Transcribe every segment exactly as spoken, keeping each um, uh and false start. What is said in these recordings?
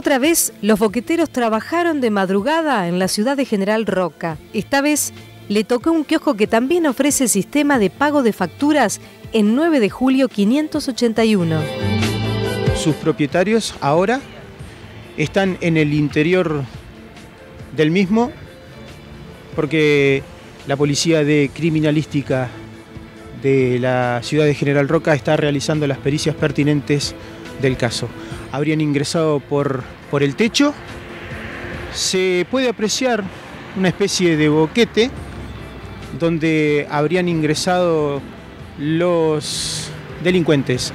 Otra vez, los boqueteros trabajaron de madrugada en la ciudad de General Roca. Esta vez le tocó un kiosco que también ofrece sistema de pago de facturas en nueve de julio quinientos ochenta y uno. Sus propietarios ahora están en el interior del mismo porque la policía de criminalística de la ciudad de General Roca está realizando las pericias pertinentes del caso. Habrían ingresado por, por el techo. Se puede apreciar una especie de boquete donde habrían ingresado los delincuentes.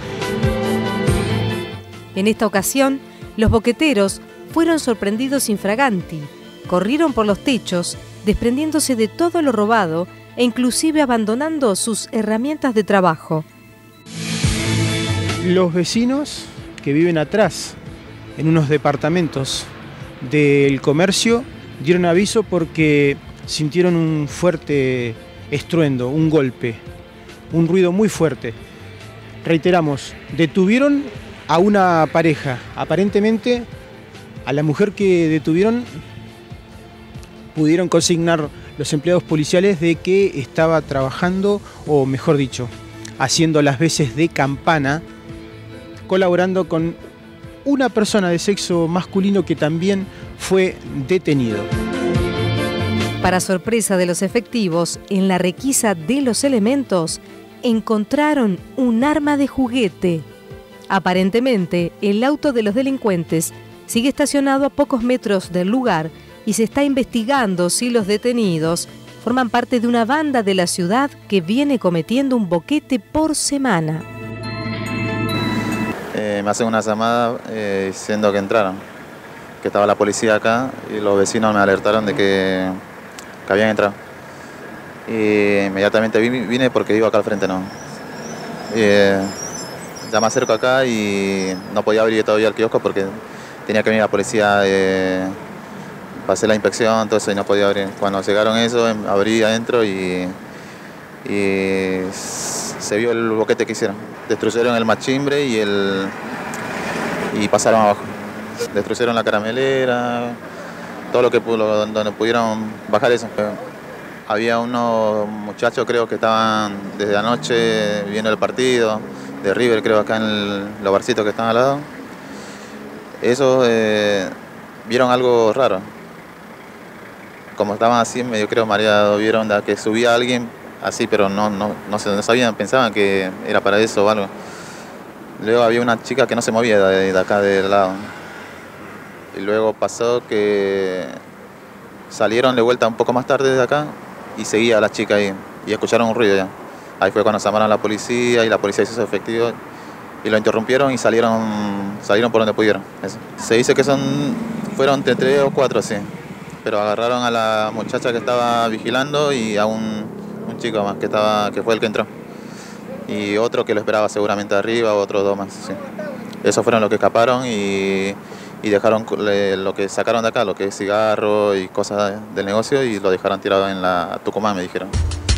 En esta ocasión, los boqueteros fueron sorprendidos infraganti. Corrieron por los techos, desprendiéndose de todo lo robado e inclusive abandonando sus herramientas de trabajo. Los vecinos que viven atrás, en unos departamentos del comercio, dieron aviso porque sintieron un fuerte estruendo, un golpe, un ruido muy fuerte. Reiteramos, detuvieron a una pareja. Aparentemente, a la mujer que detuvieron pudieron consignar los empleados policiales de que estaba trabajando, o mejor dicho, haciendo las veces de campana, colaborando con una persona de sexo masculino que también fue detenido. Para sorpresa de los efectivos, en la requisa de los elementos, encontraron un arma de juguete. Aparentemente, el auto de los delincuentes sigue estacionado a pocos metros del lugar y se está investigando si los detenidos forman parte de una banda de la ciudad que viene cometiendo un boquete por semana. Eh, me hacen una llamada eh, diciendo que entraron, que estaba la policía acá y los vecinos me alertaron de que, que habían entrado. Y inmediatamente vine porque vivo acá al frente, ¿no? Eh, ya me acerco acá y no podía abrir todavía el kiosco porque tenía que venir la policía, eh, pasé la inspección, todo eso y no podía abrir. Cuando llegaron eso, abrí adentro y, y se vio el boquete que hicieron. Destruyeron el machimbre y, el, y pasaron abajo. Destruyeron la caramelera, todo lo que pudo, donde pudieron bajar eso. Había unos muchachos, creo que estaban desde anoche viendo el partido de River, creo, acá en el, los barcitos que están al lado. Esos eh, vieron algo raro. Como estaban así, medio creo mareados, vieron da, que subía alguien así, pero no, no, no, no sabían, pensaban que era para eso o algo. Luego había una chica que no se movía de, de acá del lado. Y luego pasó que salieron de vuelta un poco más tarde de acá y seguía la chica ahí y escucharon un ruido ya. Ahí fue cuando llamaron a la policía y la policía hizo su efectivo y lo interrumpieron y salieron, salieron por donde pudieron. Eso. Se dice que son, fueron entre tres o cuatro, sí. Pero agarraron a la muchacha que estaba vigilando y a un, un chico más que, estaba, que fue el que entró. Y otro que lo esperaba seguramente arriba, otros dos más. Sí. Esos fueron los que escaparon y, y dejaron lo que sacaron de acá, lo que es cigarro y cosas del negocio, y lo dejaron tirado en la Tucumán, me dijeron.